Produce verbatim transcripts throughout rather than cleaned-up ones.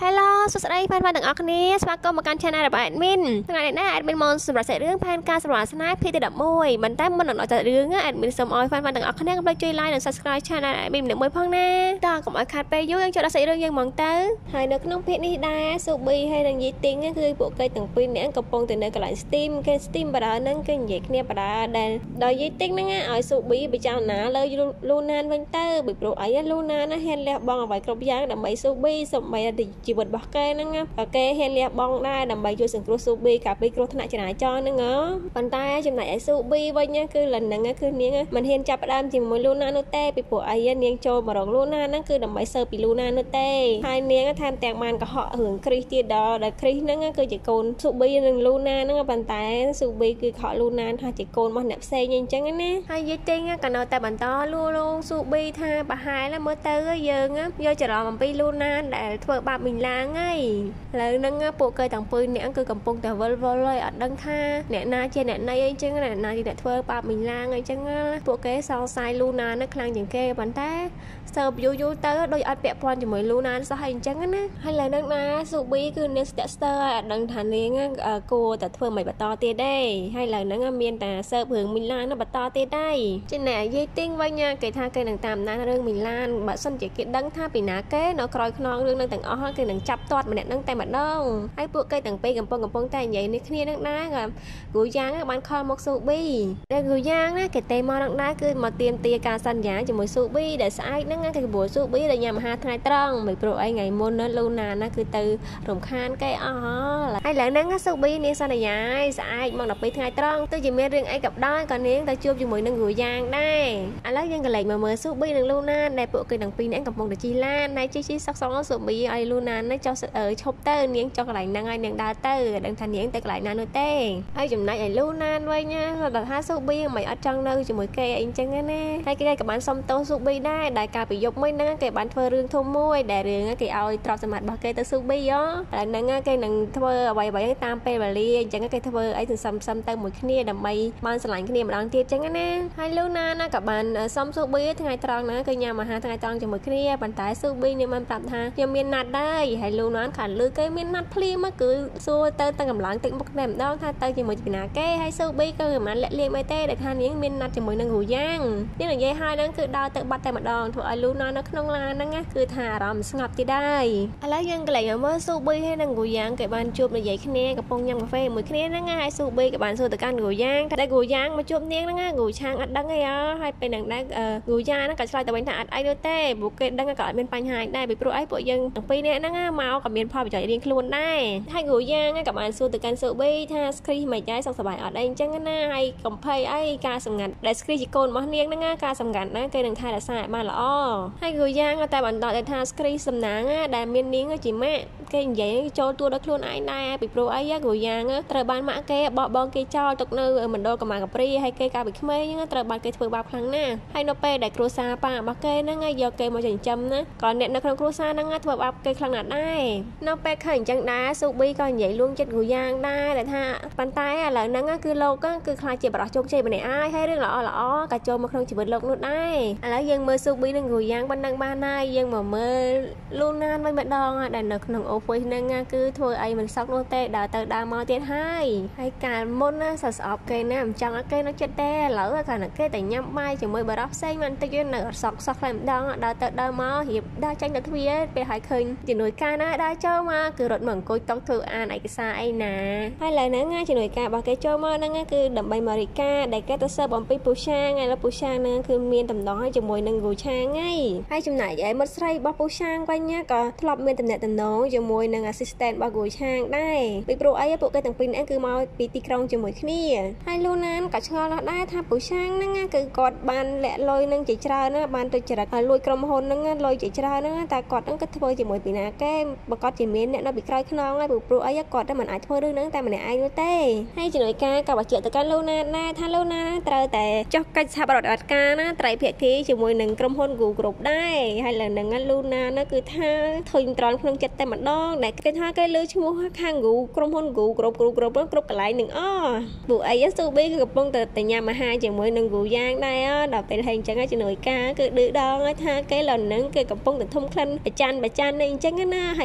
Hello សួស្តីប្រិយមិត្តទាំងអស់គ្នាស្វាគមន៍មកកាន់ Channel របស់ Admin ថ្ងៃនេះ Admin មកសម្រាប់សាច់រឿងផែនការសម្រាប់ស្នេហ៍ភាគទី11ប៉ុន្តែមុននឹងដល់រឿង Admin សូមឲ្យប្រិយមិត្តទាំងអស់គ្នាកុំភ្លេចជួយ Like និង Subscribe Channel Admin មួយផងណាតើកុំឲ្យខាតពេលយូរយើងចូលដល់សាច់រឿងយើងហ្មងទៅហើយនៅក្នុងភាគនេះដែរ Subi ហើយនិង Yiting គឺពួកគេទាំងពីរនាក់កំពុងតែនៅកន្លែង Steam គេ Steam បារហ្នឹងគេនិយាយគ្នាបារដែលដល់ Yiting ហ្នឹងឲ្យ Subi ពិចារណាលើ Luna វិញទៅពីព្រោះអី Luna ណាហ៊ានលះបង់អ្វីគ្រប់យ៉ាងដើម្បី Subi សូម្បីតែជីវិតរបស់គេហ្នឹងគេហ៊ានលះបង់ដែរដើម្បីជួយសង្គ្រោះ Subi កាលពីគ្រោះថ្នាក់ចរាចរណ៍ហ្នឹងហ៎ប៉ុន្តែចំណែកឯ Subi វិញគឺលហ្នឹងគឺនាងមិនហ៊ានចាប់ផ្ដើមជាមួយ Luna នោះទេពីព្រោះអីនាងចូលមករក Luna ហ្នឹងគឺដើម្បីសើពី Luna នោះទេហើយនាងថែមទាំងបានកុហករឿង Chris ទៀតដល់ដែល Chris ហ្នឹងគឺជាកូន Subi និង Luna ហ្នឹងប៉ុន្តែ Subi គឺខក Luna ថាជាកូនរបស់អ្នកផ្សេងអញ្ចឹងណាហើយយាយទិញក៏នៅតែបន្តលួងលោម Subi ថាប្រហែលមើលទៅយើងយកច្រឡំអំពី Luna ដែលធ្វើបាបមីងឡាងហើយឥឡូវហ្នឹងពួកគេទាំងពីរនាក់គឺកំពុងតែវល់វល់ហើយអត់ដឹងថាអ្នកណាជាអ្នកណីអីចឹងអ្នកណាជាអ្នកធ្វើបាបមីងឡាងអីចឹងពួកគេសង្ស័យ Luna ហ្នឹងខ្លាំងជាងគេប៉ុន្តែសើបយូរយូរទៅដូចអត់ពាក់ព័ន្ធជាមួយ Luna សោះអីចឹងណាហើយឥឡូវហ្នឹងណា Subi គឺនាងស្ទាក់ស្ទើរហើយអត់ដឹងថានាងគួរតែធ្វើមិនបន្តទៀតទេហើយឥឡូវហ្នឹងមានតែសើបរឿងមីងឡានបន្តទៀតដែរចំណែកយាយទិញវិញគេថាគេនឹងតាមដានរឿងមីងឡានបើសិនជាគេដឹងថាពីណាគេនៅក្រោយខ្នងរឿងនឹងទាំងអស់គេនឹងចាប់ទាត់ម្នាក់ហ្នឹងតែម្ដងហើយពួកគេទាំងពីរកំពុងកំពុងតែនិយាយនេះគ្នានឹងដែរគ្រូយ៉ាងបានខលមក Subi តែគ្រូយ៉ាងណាគេទេមកនឹងដែរគឺមកទៀមទាការសន្យាជាមួយ Subi ដែលស្អែកហ្នឹងគេកបួល Subi ដែលញ៉ាំអាហារថ្ងៃត្រង់មិនព្រោះអីថ្ងៃមុនណា Luna ណាគឺទៅរំខានគេអស់ហើយឡើងហ្នឹង Subi នាងសន្យាឲ្យស្អែកមកដល់ពេលថ្ងៃត្រង់ទោះជាមានរឿងអីក៏ដោយក៏នាងទៅជួបជាមួយនឹងគ្រូយ៉ាងដែរឥឡូវយើងក៏លេចមកមើល Subi និង Luna ដែលពួកគេទាំងពីរនាក់កំពុងតែជិះឡានហើយជិះជិះសក់សក់ Subi ឲ្យ Luna នេះចុះឈប់ទៅនាងចុះកន្លែងហ្នឹងហើយនាងដើរទៅដឹងថានាងទៅកន្លែងណានោះទេហើយចំណែកឯ Luna វិញណាគាត់ថា Subi មិនអត់ចង់នៅជាមួយគេអីចឹងណាហើយគេក៏បានសុំទោស Subi ដែរដែលកាលពីយប់មិញហ្នឹងគេបានធ្វើរឿងធំមួយដែលរឿងគេឲ្យទ្រព្យសម្បត្តិរបស់គេទៅ Subi ហ៎ហើយហ្នឹងគេនឹងធ្វើអ្វីអ្វីតាមពេលវេលាអញ្ចឹងគេធ្វើអីសន្សំសំទៅមួយគ្នាដើម្បីបានស្រឡាញ់គ្នាម្ដងទៀតចឹងណាហើយ Luna ណាក៏បានសុំ Subi ថ្ងៃត្រង់ហ្នឹងគឺញ៉ាំអាហារថ្ងៃត្រង់ជាមួយគ្នាប៉ុន្តែ Subi នាងបានប្រាប់ថាខ្ញុំមានណាត់ដែរហើយ Luna ខាងលើគេមានណាត់ភ្លាមគឺសួរទៅទាំងកម្លាំងទឹកមុខតែម្ដងថាទៅជាមួយពីណាគេហើយ Subi ក៏មិនបានលាក់លៀមអីទេដែលថានាងមានណាត់ជាមួយនឹងគ្រូយ៉ាងនាងនិយាយហើយហ្នឹងគឺដើរទៅបាត់តែម្ដងធ្វើឲ្យ Luna នៅក្នុងឡានហ្នឹងគឺថាអារម្មណ៍ស្ងប់ទៀតដែរឥឡូវយើងក៏លេចមកមើល Subi ហើយនិងគ្រូយ៉ាងគេបានជួបនិយាយគ្នាកំពុងញ៉ាំកាហ្វេមួយគ្នាហ្នឹងហើយ Subi ក៏បានសួរទៅកាន់គ្រូយ៉ាងតែគ្រូយ៉ាងមកជួបនាងហ្នឹងគ្រូឆាងអត់ដឹងអីហើយពេលហ្នឹងដែរគ្រូយ៉ាងហ្នឹងក៏ឆ្លើយទៅវិញថាអត់អីនោះទេព្រោះគេដឹងក៏អត់មានបញ្ហាដែរពីព្រោះអីពួកយើងទាំងពីរនាក់ហ្នឹងមកក៏មានផលប្រយោជន៍រៀងខ្លួនដែរហើយគ្រូយ៉ាងក៏បានសួរទៅកាន់ Subi ថា Chris មិនដែរសុខសប្បាយអត់អីអញ្ចឹងណាហើយកំភៃអីការសម្ងាត់ដែល Chris ជាកូនរបស់នាងហ្នឹងការសម្ងាត់ណាគេនឹងថែរក្សាឲ្យបានល្អហើយគ្រូយ៉ាងតែបន្តទៅថា Chris សំណាងដែលមាននាងជាម៉ាក់គេនិយាយចូលទួដល់ខ្លួនឯងដែរពីព្រោះអីគ្រូយ៉ាងត្រូវបានម៉ាក់គេបោះបង់គេចោលទុកនៅមណ្ឌលកម្មាកាព្រីហើយគេកាលពីក្មេងហ្នឹងត្រូវបានគេធ្វើបាបខ្លាំងណាស់ហើយនៅពេលដែលគ្រួសារប៉ារបស់គេហ្នឹងយកគេមកចិញ្ចឹមណាក៏អ្នកនៅក្នុងគ្រួសារហ្នឹងធ្វើបាបគេខ្លាំងណាស់ដែរនៅពេលឃើញអញ្ចឹងដែរ Subi ក៏និយាយលួងចិត្តគ្រូយ៉ាងដែរដែលថាប៉ុន្តែឥឡូវហ្នឹងគឺលោកគឺខ្លាចជាបរិសុទ្ធជោគជ័យម្នាក់ហើយហើយរឿងល្អល្អក៏ចូលមកក្នុងជីវិតលោកនោះដែរឥឡូវយើងមើល Subi និងគ្រូយ៉ាងប៉ុណ្ណឹងបានហើយយើងមកមើល Luna វិញម្ដងដែលនៅក្នុង office ហ្នឹងគឺធ្វើអីមិនសក់នោះទេដើរទៅដើរមកទៀតហើយហើយកាលមុនណាសស្អប់គេណាមិនចង់ឲ្យគេនៅចិត្តទេឥឡូវគាត់ណាគេតែញ៉ាំបាយជាមួយបរិសុទ្ធផ្សេងមិនតិចនៅអត់សក់សោះខ្លាំងម្ដងដើរទៅដើរមករៀបដើរចាញ់ទៅទ្វារពេលហើយឃើញជំនួយការណាដើរចូលមកគឺរត់មកអង្គុយតុកធ្វើអានឯកសារអីណាហើយឥឡូវហ្នឹងជំនួយការរបស់គេចូលមកហ្នឹងគឺដើម្បីមករីកាដែលគេទៅសើបអំពីពូឆាងហើយពូឆាងហ្នឹងគឺមានតំណងជាមួយនឹងគ្រូឆាងហើយហើយចំណែកឯមិត្តស្រីរបស់ពូឆាងវិញក៏ធ្លាប់មានតំណែងតំណងជាមួយនឹង assistant របស់គ្រូឆាងដែរពីព្រោះអីពួកគេទាំងពីរនាក់គឺមកពីទីក្រុងជាមួយគ្នាហើយ Luna ក៏ឆ្ងល់ដែរថាពូឆាងហ្នឹងគឺគាត់បានលាក់លុយនឹងជាច្រើនណាបានទៅចរិតហើយលួចក្រុមហ៊ុនហ្នឹងលុយជាច្រើនហ្នឹងតែគាត់ហ្នឹងក៏ធ្វើជាមួយពីណាគេបើគាត់ជាមានអ្នកនៅពីក្រោយខ្នងហើយព្រោះអីគាត់តែមិនអាចធ្វើរឿងហ្នឹងតែម្នាក់ឯងនោះទេហើយជំនួយការក៏បញ្ជាក់ទៅកាន់ Luna ដែរថា Luna ត្រូវតែចុះកិច្ចសហប្រតិបត្តិការណាត្រៃភាគីជាមួយនឹងក្រុមហ៊ុន Google Group ដែរហើយលើហ្នឹង Luna នោះគឺថាធុញត្រង់ក្នុងចិត្តតែម្ដងដែលគេថាគេលើឈ្មោះខាង Google ក្រុមហ៊ុន Google Group Group Group គ្រប់កន្លែងនឹងអព្រោះអី Subi គឺកំពុងតែតែញ៉ាំអាហារជាមួយនឹងគ្រូយ៉ាងដែរដល់ពេលហើយអញ្ចឹងជំនួយការគឺឌឺដងឲ្យថាគេលើហ្នឹងគេកំពុងតែធំក្លិនប្រច័នប្រច័ននេះអញ្ចឹងណាហើយ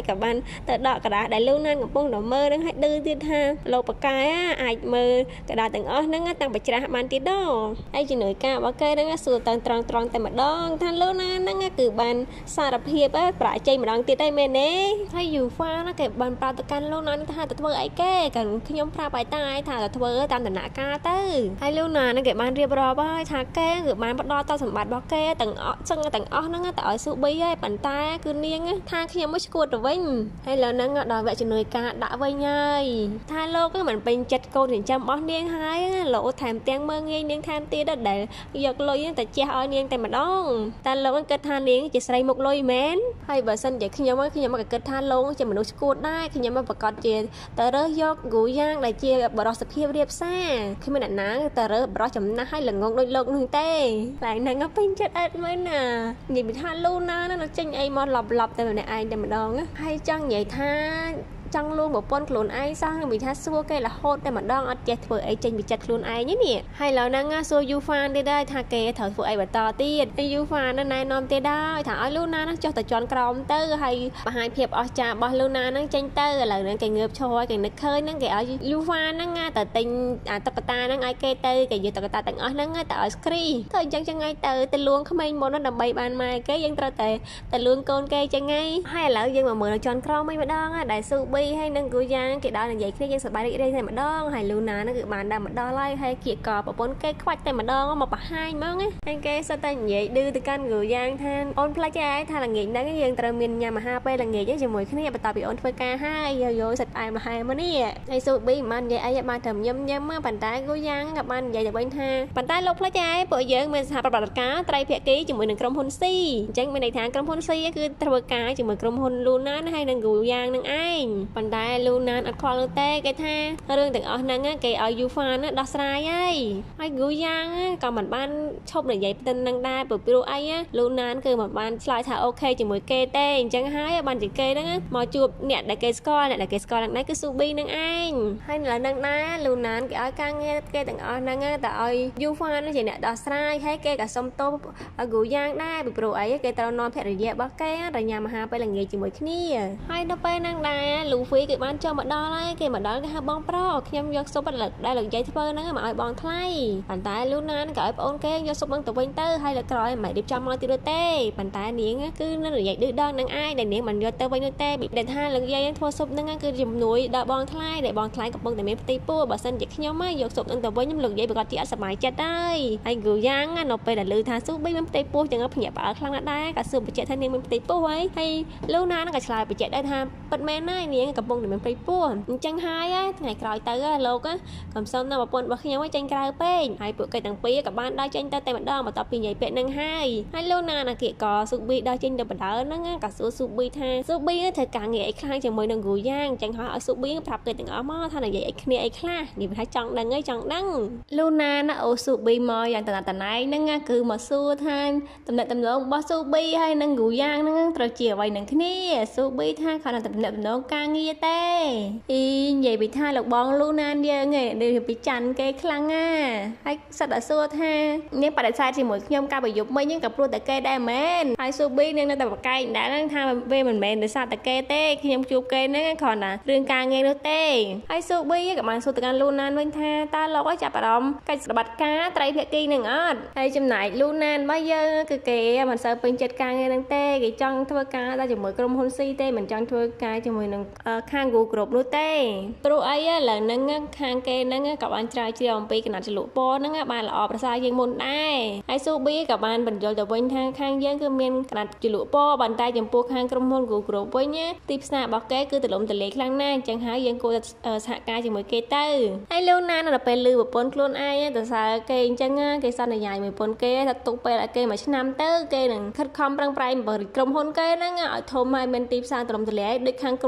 กับบ้านแต่ดอกกระดาษได้ลูกนั่นกับพวกดอกเมื่อนั่งให้ดื้อที่ท่าโลปากายอ่ะไอ้มือกระดาษต่างอ้อนั่งต่างไปจ้าบ้านที่ดอไอ้จีหน่วยกาบอกแกนั่งสู่ต่างตรองตรองแต่มาดองท่านลูกนั่นนั่งคือบ้านสารเพียบปลายใจมาดองที่ได้เมเน่ให้อยู่ฟ้านะเก็บบ้านปลาตะกันลูกนั่นท่าแต่เธอไอ้แก่กันขยมพระไปตายท่าแต่เธอตามแต่หน้ากาเต้ให้ลูกนั่นนั่งเก็บบ้านเรียบร้อยบ้านท่าแก่คือบ้านปลาต่อสมบัติบอกแกต่างอ้อซึ่งต่างอ้อนั่งแต่อ้อยสุบีไอ้ปั่นตาคือเนียงท่าขยมไม่ชกดวิ่งให้แล้วนั่งดอยแบบจีหน่วยกาด่าไว้ไงท่าโลกก็เหมือนเป็นจัดโกนถึงจำอ้อเนียงหายโหลแถมเตียงเมืองเงี้ยเนียงแถมตีได้เดี๋ยกลอยแต่เจ้าอ้อยเนียงแต่มาดองแต่โลกมันเกิดท่าเนียงจะใส่หมกลอยแมนให้แบบสันจะขยมว่าขยมมาเกิดท่าโลกจะมนุษย์กูได้ขยมมาประกอบเจแต่เรื่องยกกูย่างได้เจียบรอสเพียบเรียบแซ่ขึ้นมาหนักหนาแต่เรื่องรอจำหน้าให้หลังงงโดยโลกหนึ่งเต้หลายนางก็เป็นจัดเอ็ดไหมน่ะยิ่งเป็นท่าลูน่านั่นเราจังไอ้มอหลับหลับแต่แบบไหนไอ้แต่มาดองให้จังใหญ่ท่าจังluôn một con clone ai sang bị thắt xua cái là hốtแต่มันดองอัดเจ็ดเผื่อไอ้จังbị chặt clone ai nhé nè hay là năng nga xua du fan đi đây thà kề thở ผื่อไอ้แบบต่อตีนไอ้ du fan นั่นนายนอมเตได้ถาไอ้ลูน่านั่งจอแต่จอนกรอมเตอร์ให้มาให้เพียบออกจากบอลลูน่านั่งจังเตอร์อะไรนั่งแกเงือบโชว์แกนึกเคยนั่งแกเอา du fan นั่งngaแต่ติงอ่ะตะกตานั่งไอ้เกเตอร์แกอยู่ตะกตาแต่งอ้อนั่งngaแต่ไอ้สครีเธอจังจังไงเตอร์แต่ล้วงขมิ้นบนนั่นดำใบบานไม้แกยังตระแต่แต่ล้วงโกนแกจังไงให้แล้วยังมาเหมือนจอนกรอมไม่มาดองอ่ะได้ซูบีให้นั่งกูcái đó là vậy khi dân sập bài đi đây thì mà đón hay luna nó cứ bàn đầm mà đo lại hay kia cò và bốn cái khoách tay mà đón mà bà hai món ấy anh cái sao tay vậy đưa từ căn người giang than ôn play trái than là nghiện đó cái dân tờ miền nhà mà hai pe là nghiện chứ chỉ mùi khi này bà tao bị ôn phơi ca hai giờ vô sạch ai mà hai mà nè hay số bi mà anh vậy ai mà thầm nhâm nhâm á bàn tay của giang gặp anh vậy là bên ha bàn tay lục play trái bởi giờ mình học bà đặt cá trai phệ ký chỉ mùi đừng cầm hôn si chẳng bên này thang cầm hôn si cứ tao cá chỉ mùi cầm hôn luna hay đừng gù giang đừng ai bàn tay lunaอัดคอลเต้แกท่าเรื่องแต่เอานั่งแกเอายูฟานดัสไรไอ้ไอ้กูยังก็เหมือนบ้านชอบหน่อยใหญ่เป็นนางได้เปิดปิโรไอ้ลูนานคือเหมือนบ้านสไลด์ถ่ายโอเคจะเหมือนเกเต้จังหายบ้านจะเกนั่งมอจูบเนี่ยได้เกสกอร์เนี่ยได้เกสกอร์นั่งได้คือซูบีนั่งไอ้ให้làนั่งได้ลูนานแกเอากางเงี้ยแกแต่เอานั่งแต่เอายูฟานนั่นจะเนี่ยดัสไรให้แกกับส้มโต้กูยังได้เปิดปิโรไอ้แกตอนนอนแผ่นระยะบ้าแกระยะมาหาไปหลังเงี้ยจะเหมือนนี่ให้เราไปนั่งได้ลูฟี่กับบ้านเจ้ามาดอไล่แกมาดอcái hai bong pro khi emយកសុបបlựcได้lực dây thơហ្នឹងមកឲ្យបងថ្លៃប៉ុន្តែលូណានក៏ឲ្យបងគេយកសុបហ្នឹងទៅវិញទៅហើយលើក្រោយមិនរៀបចំមកទៀតទេប៉ុន្តែនាងគឺនៅនិយាយឌឺដងនឹងឯងដែលនាងមិនយកទៅវិញនោះទេពីដែលថាលើកយាយធ្វើសុបហ្នឹងគឺជំនួយដល់បងថ្លៃដែលបងថ្លៃកំពុងតែមានផ្ទៃពោះបើសិនជាខ្ញុំយកសុបហ្នឹងទៅវិញខ្ញុំលើកយាយប្រកាសជាអត់សប្បាយចិត្តហើយហើយគឺយ៉ាងនៅពេលដែលឮថាស៊ូប៊ីមានផ្ទៃពោះចឹងភ្ញាក់ផ្អើលខ្លាំងណាស់ដែរក៏ស៊ូបបញ្ជាក់ថានាងមានផ្ទៃពោះហើយហើយលូណានក៏ឆ្លើយបញ្ជាក់ដែរថាពិតមែនហើយនាងកំពុងតែមានផ្ទៃពោះអញ្ចឹងហើយថ្ងៃក្រោយទៅលោកកំសុំនៅប្រពន្ធរបស់ខ្ញុំឲ្យចាញ់ក្រៅពេកហើយពួកគេទាំងពីរក៏បានដើរចេញទៅតែម្ដងបន្ទាប់ពីនិយាយពាក្យនឹងហើយហើយលោកណានាគិក៏ស៊ូប៊ីដើរចេញទៅបណ្ដើហ្នឹងក៏សួរស៊ូប៊ីថាស៊ូប៊ីធ្វើការងារអីខ្លះជាមួយនឹងគូយ៉ាងចឹងហើយឲ្យស៊ូប៊ីប្រាប់គេទាំងអស់មកថានិយាយអីគ្នាអីខ្លះនិយាយថាចង់ដឹងអីចង់ដឹងលោកណាណាអូស៊ូប៊ីមកយ៉ាងតណតណៃហ្នឹងគឺមកសួរថាតំណែងតំណងរបស់ស៊ូប៊ីហើយនឹងគូយ៉ាងហ្នឹងត្រូវជាអ្វីនឹងគ្នាស៊ូប៊ីថាគាត់តំណែងតំណងការងារទេអីនិយាយពីថាលោកបងលូណានយើងឯងដូចពីច័ន្ទគេខ្លាំងណាហើយសិតតែសួរថានាងបដិសេធជាមួយខ្ញុំការប្រយុទ្ធមិញហ្នឹងក៏ព្រោះតែគេដែរមែនហើយស៊ូប៊ីនាងនៅតែប្រកែកដែរហ្នឹងថាវាមិនមែនដោយសារតែគេទេខ្ញុំជួបគេហ្នឹងគ្រាន់តែរឿងការងារនោះទេហើយស៊ូប៊ីក៏បានសួរទៅកាន់លូណានវិញថាតើលោកឲ្យចាប់អារម្មណ៍កិច្ចសន្និការត្រីភាគីនឹងអត់ហើយចំណែកលូណានរបស់យើងគឺគេមិនសូវពេញចិត្តការងារហ្នឹងទេគេចង់ធ្វើការតែជាមួយក្រុមហ៊ុនស៊ីទេមិនចង់ធ្វើការជាមួយនឹងខាង Google Group នោះទេព្រោះអីឡើយហ្នឹងខាងគេហ្នឹងក៏បានច្រាវជ្រាវអំពីគណៈចលក់ពណ៌ហ្នឹងបានល្អប្រសើរជាងមុនដែរហើយស៊ូប៊ីក៏បានបញ្យល់ទៅវិញថាខាងយើងគឺមានគណៈចលក់ពណ៌ប៉ុន្តែចំពោះខាងក្រុមហ៊ុន Google Group វិញទីផ្សាររបស់គេគឺទលំទលាយខ្លាំងណាស់អញ្ចឹងហើយយើងគួរតែសហការជាមួយគេទៅហើយលោកណានដល់ពេលលឺប្រពន្ធខ្លួនឯងទៅសើគេអញ្ចឹងគេសន្យាជាមួយប្រពន្ធគេថាទុកពេលឲ្យគេមួយឆ្នាំទៅគេនឹងខិតខំប្រឹងប្រែងបង្រៀនក្រុមហ៊ុនគេហ្នឹងឲ្យធំឲ្យមានទីផ្សារទលំទលាយដូចខាងក្រុមហ៊ុន Google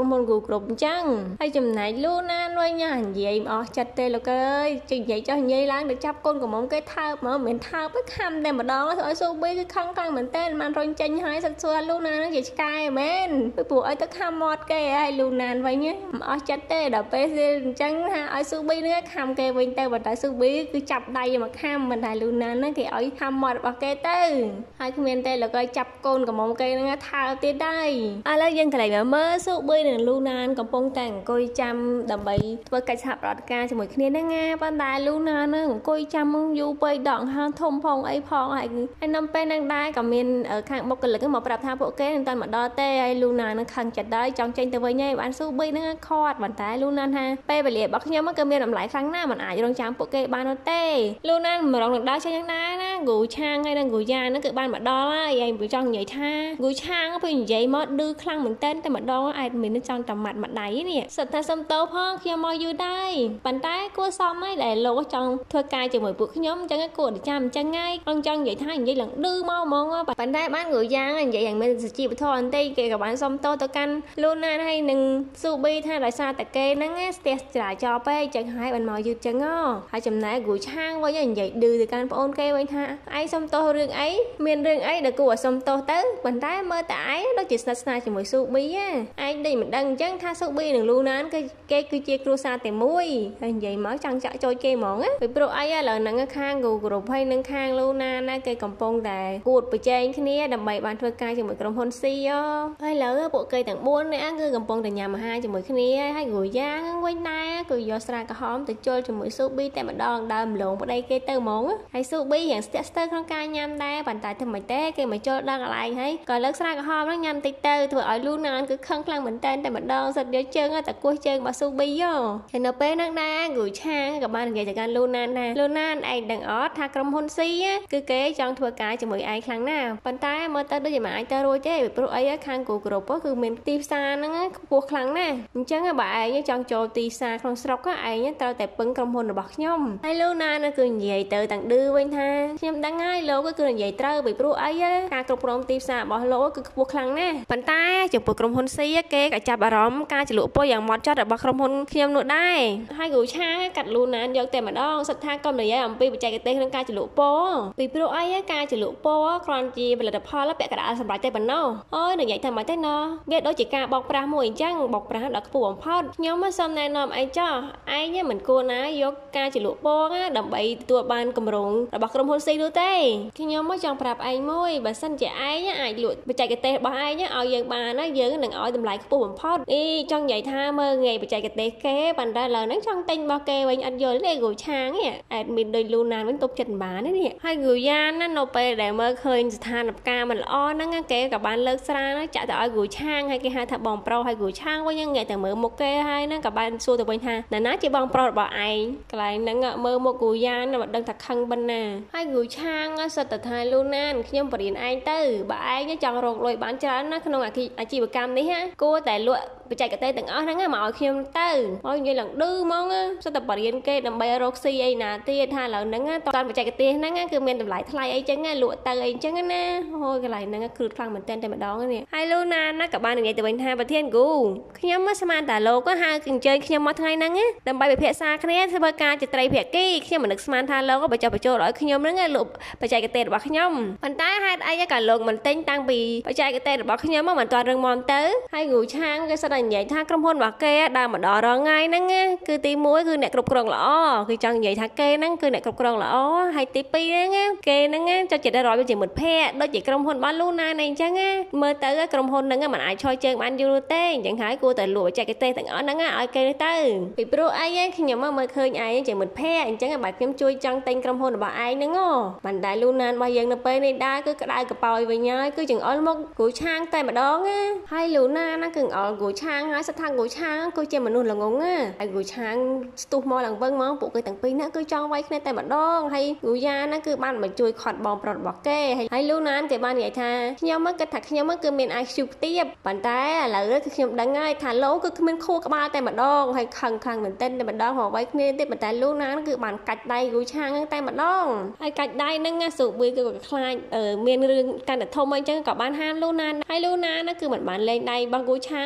គ្រប់អញ្ចឹងហើយចំណែកលូណានវិញញ៉ានិយាយអស់ចិត្តទេលោកអើយជិះនិយាយចោះនិយាយឡើងទៅចាប់កូនកំមុំគេថើបមកមិនមែនថើបទេខំតែម្ដងឲ្យស៊ូប៊ីគឺខឹងខ្លាំងមែនតើបានរុញចេញហើយសឹកសួរលូណាននឹងជាឆ្កែមែនពីព្រោះឲ្យទៅខំមាត់គេហើយលូណានវិញមិនអស់ចិត្តទេដល់ពេលអញ្ចឹងថាឲ្យស៊ូប៊ីនឹងខំគេវិញទៅបើតែស៊ូប៊ីគឺចាប់ដៃមកខំមិនតែលូណានហ្នឹងគេឲ្យខំមាត់របស់គេទៅហើយគ្មានទេលោកអើយចាប់កូនកំមុំគេនឹងថើបទៀតដែរឥឡូវយើងកន្លែងមកមើលស៊ូប៊ីនិងលូណានកំពុងតែអង្គុយចាំដើម្បីធ្វើកិច្ចសហប្រតិការជាមួយគ្នាហ្នឹងណាប៉ុន្តែលូណានហ្នឹងអង្គុយចាំយូរពេកដកហាធំផងអីផងហើយហើយនៅពេលហ្នឹងដែរក៏មានខាងបុគ្គលិកមកប្រាប់ថាពួកគេមិនតាន់មកដល់ទេហើយលូណានហ្នឹងខឹងចិត្តដែរចង់ចេញទៅវិញហើយបានស៊ូប៊ីហ្នឹងខាត់ប៉ុន្តែលូណានថាពេលវេលារបស់ខ្ញុំគឺមានតម្លៃខ្លាំងណាស់មិនអាចរងចាំពួកគេបាននោះទេលូណានម្ដងនឹងដល់ចេញយ៉ាងណាណាគូឆាងហើយនឹងគូយ៉ាហ្នឹងគឺបានមកដល់ហើយហើយចង់និយាយថាគូឆាងពេលនិយាយមកឌឺខ្លាំងមែនតើតែម្ដងអែតមានចង់តែម៉ាត់ម្ដាយនេះសិតថាសុំតោផងខ្ញុំមកយូរដែរប៉ុន្តែគួរសមហើយដែលលោកចង់ធ្វើការជាមួយពួកខ្ញុំអញ្ចឹងគួរតែចាំអញ្ចឹងហើយខ្ញុំចង់និយាយថានិយាយឡើងឌឺមកហ្មងប៉ុន្តែបានគូយ៉ាងនិយាយយ៉ាងមានសុជីវធម៌អន្តិគេក៏បានសុំតោទៅកាន់លូណានហើយនឹងស៊ូប៊ីថាដោយសារតែគេហ្នឹងស្ទះចរាចរណ៍ពេកអញ្ចឹងហើយបានមកយឺតអញ្ចឹងហើយចំណែកគូឆាងវិញនិយាយឌឺទៅកាន់ប្អូនគេវិញថាឯងសុំតោរឿងអីមានរឿងអីដែលគួរឲ្យសុំតោទៅប៉ុន្តែមើលតែឯងដូចជាស្និទ្ធស្នាលជាមួយស៊ូប៊ីឯងដូចមិនដឹងអញ្ចឹងថាស៊ូប៊ីនិងលូណានគឺគេគឺជាគ្រួសារតែមួយហើយនិយាយមកចង់ចាក់ចូលគេហ្មងពីព្រោះអីឥឡូវហ្នឹងខាងគូគ្រប់ហើយនឹងខាងលូណានណាគេកំពុងតែគួតប្រជែងគ្នាដើម្បីបានធ្វើការជាមួយក្រុមហ៊ុនស៊ីហើយឥឡូវពួកគេទាំងបួននាក់គឺកំពុងតែញ៉ាំអាហារជាមួយគ្នាហើយគូយ៉ាងវិញដែរគឺយកស្រាក្រហមទៅជល់ជាមួយស៊ូប៊ីតែម្ដងដើមម្លងប្តីគេទៅហ្មងហើយស៊ូប៊ីយ៉ាងស្ទាក់ស្ទើរក្នុងការញ៉ាំដែរប៉ុន្តែធ្វើមិនទេគេមកជល់ដល់កន្លែងហើយក៏លើកស្រាក្រហមហ្នឹងញ៉ាំតិចទៅធ្វើឲ្យលូណានគឺខឹងខ្លាំងមែនតើតែម្ដងសិតយកជើងតែគោះជើងរបស់ស៊ូប៊ីហើយនៅពេលហ្នឹងដែរគូឆាងក៏បាននិយាយទៅកាន់លូណានដែរលូណានឯងដឹងអត់ថាក្រុមហ៊ុនស៊ីគឺគេចង់ធ្វើការជាមួយឯងខ្លាំងណាស់ប៉ុន្តែមើលទៅដូចជាមិនអាចទៅរួចទេព្រោះអីខាងគូគ្រប់គឺមានទីផ្សារហ្នឹងខ្ពស់ខ្លាំងណាស់អញ្ចឹងបើឯងចង់ចូលទីផ្សារក្នុងស្រុកឯងត្រូវតែពឹងក្រុមហ៊ុនរបស់ខ្ញុំហើយលូណានគឺនិយាយទៅទាំងឌឺវិញថាខ្ញុំដឹងហើយលោកគឺនិយាយត្រូវពីព្រោះអីការគ្រប់គ្រងទីផ្សាររបស់លោកគឺខ្ពស់ខ្លាំងណាស់ប៉ុន្តែចំពោះក្រុមហ៊ុនស៊ីគេក៏ចាប់អារម្មណ៍ការចលក់ពុយយ៉ាងម៉ត់ចត់របស់ក្រុមហ៊ុនខ្ញុំនោះដែរហើយគ្រូឆាកាត់លូណានយកតែម្ដងសិតថាកុំនិយាយអំពីបច្ចេកទេសក្នុងការចលក់ពណ៌ពីព្រោះអីការចលក់ពណ៌គ្រាន់ជាផលិតផលពាក់កណ្ដាលសម្រាប់តែប៉ុណ្ណោះអូយនិយាយថាមិនទេណោះវាដូចជាការបោកប្រាស់មួយអញ្ចឹងបោកប្រាស់ដល់ខ្ពស់បំផុតខ្ញុំមកសូមណែនាំឯងចោះឯងមិនគួរណាយកការចលក់ពណ៌ដើម្បីទទួលបានគម្រោងរបស់ក្រុមហ៊ុនស៊ីនោះទេខ្ញុំមកចង់ប្រាប់ឯងមួយបើសិនជាឯងអាចលក់បច្ចេកទេសរបស់ឯងឲ្យយើងបានណាយើងនឹងឲ្យតម្លៃខ្ពស់បំផុតអីចង់និយាយថាមើលងាយបច្ចេកទេសគេប៉ុន្តែឡើយហ្នឹងចង់ទិញរបស់គេវិញអត់យល់ទេគ្រូឆាងនេះអែតមានដូចលូណានវិញទប់ចិត្តមិនបានទេនេះហើយគ្រូយ៉ានណានៅពេលដែលមើលឃើញស្ថានភាពមិនល្អហ្នឹងគេក៏បានលើកស្រាចាក់ទៅឲ្យគ្រូឆាងហើយគេហៅថាបងប្រុសហើយគ្រូឆាងវិញងាយតែមើលមុខគេហើយហ្នឹងក៏បានសួរទៅវិញថាណាណាជាបងប្រុសរបស់ឯងកន្លែងហ្នឹងមើលមុខគ្រូយ៉ានមិនដឹងថាខឹងប៉ុណ្ណាហើយគ្រូឆាងសិតតែថាលូណានខ្ញុំបរៀនឯងទៅបើឯងចង់រកលុយបានច្រើនណាក្នុងអាជីវកម្មនេះគួរតែលក់បច្ចេកទេសទាំងអស់ហ្នឹងមកឲ្យខ្ញុំទៅមកនិយាយឡើងឌឺហ្មងសិតតែបរៀនគេដើម្បីរកស៊ីអីណាទៀតថាឥឡូវហ្នឹងតើបច្ចេកទេសហ្នឹងគឺមានតម្លៃថ្លៃអីចឹងលក់ទៅអីចឹងណាអូយកន្លែងហ្នឹងគ្រឹះខ្លាំងមែនទែនតែម្ដងនេះហើយលូណានណាក៏បាននិយាយទៅវិញថាប្រធានគូខ្ញុំមកស្មានតែលោកហៅអញ្ជើញខ្ញុំមកថ្ងៃហ្នឹងដើម្បីពិភាក្សាគ្នាធ្វើការជាត្រីភាគីខ្ញុំមិននឹកស្មានថាលោកបច្ចុប្បន្នបញ្ចូលឲ្យខ្ញុំហ្នឹងលក់បច្ចេកទេសរបស់ខ្ញុំប៉ុន្តែហេតុអីក៏លោកមិនទិញតាំងពីបច្ចេកទេសរបស់ខ្ញុំមកមិនទាន់រឹងមាំទៅហើយគ្រូឆាងគេសិតតែនិយាយថាក្រុមហ៊ុនរបស់គេដើរមកដល់រងថ្ងៃហ្នឹងគឺទីមួយគឺអ្នកគ្រប់គ្រងល្អគឺចង់និយាយថាគេហ្នឹងគឺអ្នកគ្រប់គ្រងល្អហើយទីពីរហ្នឹងគេហ្នឹងចុចចិត្តរយវាជាមិត្តភ័ក្តិដូចជាក្រុមហ៊ុនរបស់លូណានអីចឹងមើលទៅក្រុមហ៊ុនហ្នឹងមិនអាចឈរជើងបានយូរទេអញ្ចឹងហើយគួរតែលក់បច្ចេកទេសទាំងអស់ហ្នឹងឲ្យគេទៅពីព្រោះអីខ្ញុំមកមើលឃើញឯងជាមិត្តភ័ក្តិអញ្ចឹងបើខ្ញុំជួយចង់ទិញក្រុមហ៊ុនរបស់ឯងហ្នឹងមិនដែលលូណានរបស់យើងនៅពេលនេះដែរគឺក្តៅកប៉ោយវិញហើយគឺចង្អុលមកគ្រូឆាងតែម្ដងហើយលូណានហ្នឹងគឺអល់គ្រូឆាងហើយសិតថាគ្រូឆាងគឺជាមនុស្សល្ងងហើយគ្រូឆាងស្ទុះមកឡើងវឹងមកពួកគេទាំងពីរហ្នឹងគឺចង់វាយគ្នាតែម្ដងហើយគ្រូយ៉ាហ្នឹងគឺបានមកជួយខាត់បងប្រុសរបស់គេហើយលូណានគេបាននិយាយថាខ្ញុំមកគិតថាខ្ញុំគឺមាន ไอ คิว ខ្ទាបប៉ុន្តែឥឡូវគឺខ្ញុំដឹងហើយថាលោកគឺគ្មានខួរក្បាលតែម្ដងហើយខឹងខ្លាំងមែនទែនតែម្ដងមកវាយគ្នាទៀតប៉ុន្តែលូណានគឺបានកាច់ដៃគ្រូឆាងហ្នឹងតែម្ដងហើយកាច់ដៃហ្នឹងស៊ូប៊ីគឺក៏ខ្លាចមានរឿងកាន់តែធំអញ្ចឹងក៏បានហាមលូណានហើយលូណានគឺមិនបានលេងដៃរបស់គ្រូឆាងភ្លាមភ្លាម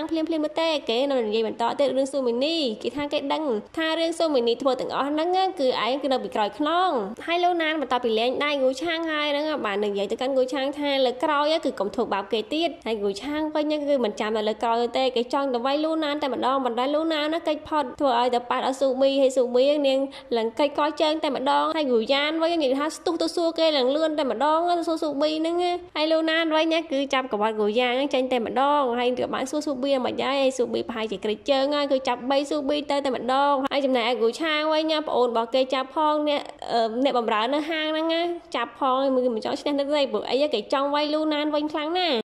មើលទេគេនៅនិយាយបន្តទៀតរឿងស៊ូមីនីគេថាគេដឹងថារឿងស៊ូមីនីធ្វើទាំងអស់ហ្នឹងគឺឯងគឺនៅពីក្រោយខ្នងហើយលោកណានបន្តពីលេងដៃគូឆាងហើយហ្នឹងបាននិយាយទៅកាន់គូឆាងថាលើក្រោយគឺកុំធ្វើបាបគេទៀតហើយគូឆាងវិញគឺមិនចាំតែលើក្រោយទេគេចង់ទៅវាយលូណានតែម្ដងបណ្ដៃលូណានណាកិច្ចផុតធ្វើឲ្យទៅប៉ាត់អស៊ូមីហើយស៊ូមីនាងឡើងកិច្ចកោជើងតែម្ដងហើយគូយ៉ានវិញនិយាយថាស្ទុះទៅសួរគេឡើងលឿនតែម្ដងទៅសួរស៊ូមីហ្នឹងហើយលូណានវិញគឺចាប់កបាត់គូយ៉ានចេញតែម្ដងហើយក៏បានសួរស៊ូមីមិនដែរហើយស៊ូមីប្រហែលជាក្រិចជើងហើយគឺចាប់បីស៊ូមីទៅតែម្ដងហើយចំណែកឯគូឆាងវិញប្អូនរបស់គេចាប់ផងអ្នកអ្នកបំរើនៅហាងហ្នឹងចាប់ផងមើលមិនចង់ឈ្នះទៅទេព្រោះអីគេចង់វាយលូណានវិញខ្លាំងណាស់